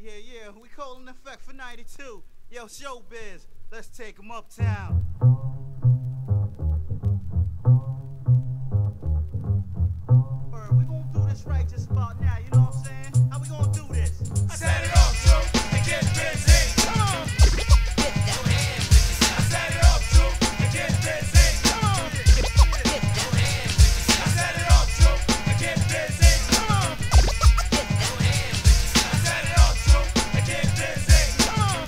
here, yeah. We calling effect for 92. Yo, Showbiz, let's take 'em uptown. We gonna do this right just about now, you know what I'm saying? How we gonna do this? Set it up, Joe, and get busy. Come on. I set it up, Joe, and get busy. Come on. I set it up, Joe, and get busy. Come on. I set it up, Joe, and get busy. Come on.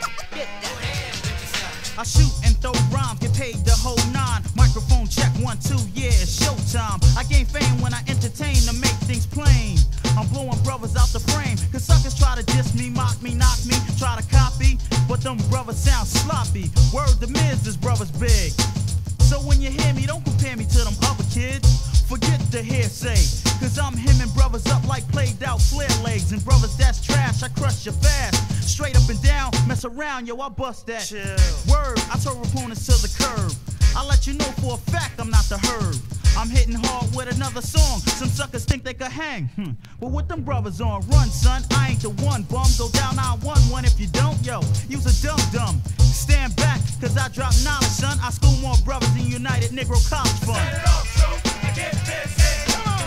I shoot and throw rhymes, get paid the whole nine. Microphone check 1, 2, yeah, it's showtime. I gain fame when I entertain to make things plain. I'm blowing brothers out the frame, cause suckers try to diss me, mock me, knock me, try to copy, but them brothers sound sloppy. Word to Miz, this brother's big. So when you hear me, don't compare me to them other kids. Forget the hearsay, cause I'm hemming brothers up like played out flare legs. And brothers that's trash, I crush you fast. Straight up and down, mess around, yo, I bust that. Chill. Word, I throw opponents to the curb. I let you know for a fact I'm not the herb. I'm hitting hard with another song. Some suckers think they could hang. But with them brothers on, run, son. I ain't the one bum. Go down 911 if you don't, yo. You's a dum-dum. Stand back, cause I drop knowledge, son. I school more brothers than United Negro College Fund. Set it up, Joe, and get busy. Come on.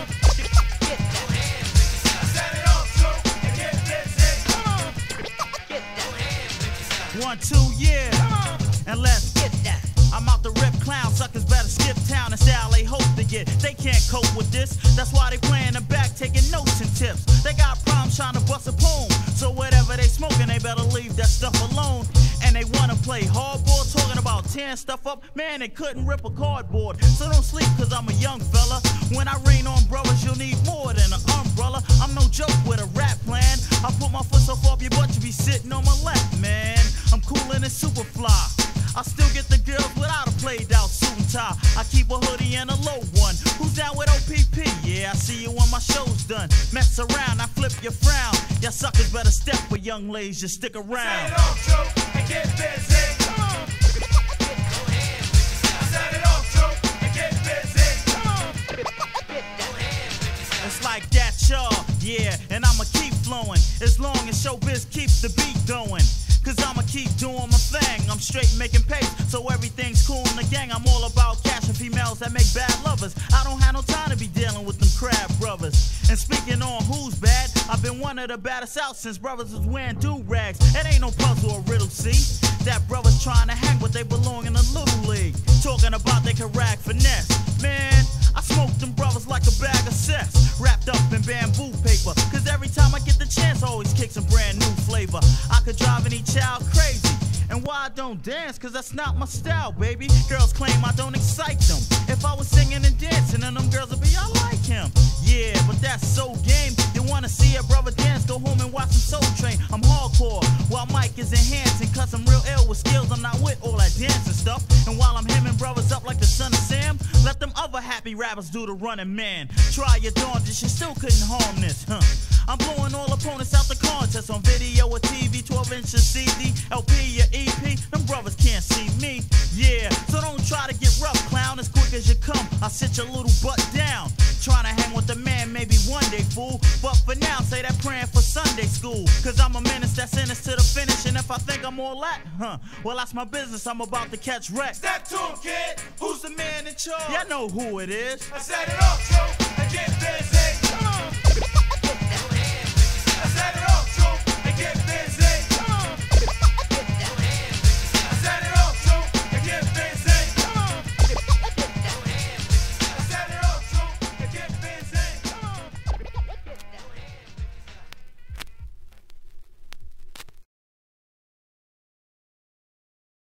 I set it up, Joe, and get busy. Come on. 1, 2, yeah. Come on. And let's get that. I'm out to rip clown, suckers better skip town and style they hope to get. They can't cope with this, that's why they play in the back taking notes and tips. They got problems trying to bust a poem, so whatever they smoking, they better leave that stuff alone. And they wanna play hardball, talking about tearing stuff up. Man, they couldn't rip a cardboard, so don't sleep cause I'm a young fella. When I rain on brothers, you'll need more than an umbrella. I'm no joke with a rap plan. I put my foot so far up your butt, you be sitting on my lap, man. I'm coolin' and super fly. I still get the girls without a played out suit and tie. I keep a hoodie and a low one. Who's down with OPP? Yeah, I see you when my show's done. Mess around, I flip your frown. Y'all suckers better step with young ladies, just stick Set around. it up, Joe, and get busy. Come on. I set it up, Joe, and get busy. Come on. It's like that, y'all. Yeah, and I'ma keep flowing as long as Showbiz keeps the beat going. Cause I'ma keep doing my thing. I'm straight making pace, so everything's cool in the gang. I'm all about catching females that make bad lovers. I don't have no time to be dealing with them crab brothers. And speaking on who's bad, I've been one of the baddest out since brothers was wearing do-rags. It ain't no puzzle or riddle, see? That brothers trying to hang, but they belong in the little league. Talking about they can rag finesse. Man, I smoke them brothers like a bag of cess, wrapped up in bamboo paper. Cause every time I get the chance, I always kick some brand new flavor. I could drive any child crazy. And why I don't dance, cause that's not my style, baby. Girls claim I don't excite them. If I was singing and dancing, then them girls would be, I like him. Yeah, but that's so game. You wanna see a brother dance, go home and watch some Soul Train. I'm hardcore, while Mike is enhancing. Cause I'm real ill with skills, I'm not with all that dancing stuff. And while I'm hemming brothers up like the son of Sam, let them other happy rappers do the running man. Try your darndest, you still couldn't harm this, huh? I'm blowing all opponents out the contest on video or TV, 12-inch CD, LP or EP. Them brothers can't see me, yeah. So don't try to get rough, clown. As quick as you come, I'll sit your little butt down. Trying to hang with the man maybe one day, fool. But for now, say that praying for Sunday school. Cause I'm a menace that's in us to the finish. And if I think I'm all that, well, that's my business. I'm about to catch wreck. Step to him, kid. Who's the man in charge? Yeah, I know who it is. I set it up, Joe, and get busy. Come on.